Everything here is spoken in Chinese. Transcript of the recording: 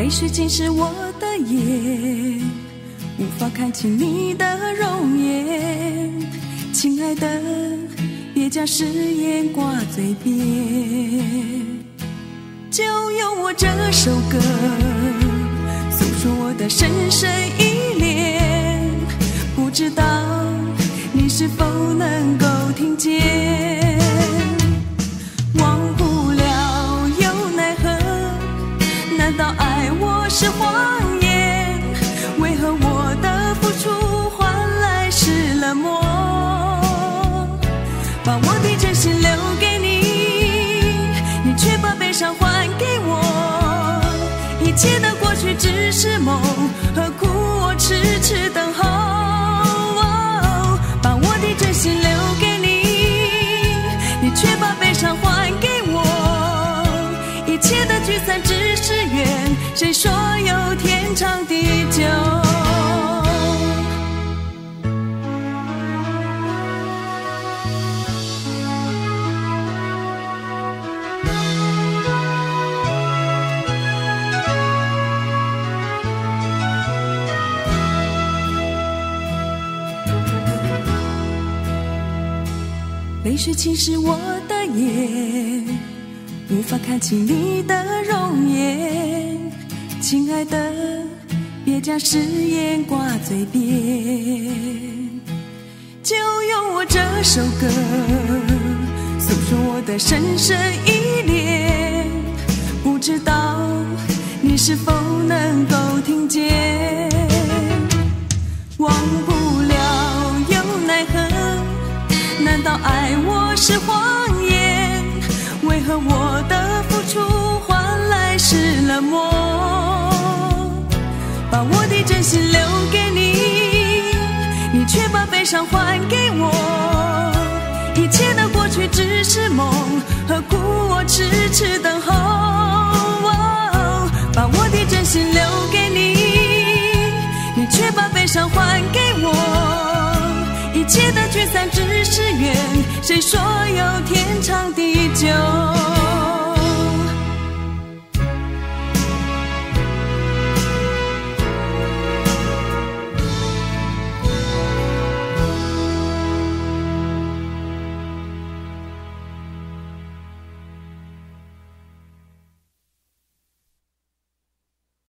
水浸湿我的眼，无法看清你的容颜。亲爱的，别将誓言挂嘴边，就用我这首歌诉说我的深深依恋。不知道你是否能够听见？忘不了又奈何，难道爱我是谎言？为何我的付出换来是冷漠？把我的真心留给你，你却把悲伤还给我。一切的过去只是梦，何苦我痴痴等候？把我的真心留给你，你却把悲伤还给我。一切的聚散只是缘，谁说有天长地久？泪水侵蚀我的眼，无法看清你的容颜。亲爱的，别将誓言挂嘴边，就用我这首歌诉说我的深深依恋。不知道你是否能够听见？忘不了又奈何，难道爱我是谎言？为何我的付出换来是冷漠？把我的真心留给你，你却把悲伤还给我。一切的过去只是梦，何苦我痴痴等候？把我的真心留给你，你却把悲伤还给我。一切的聚散只是缘，谁说有天长地久？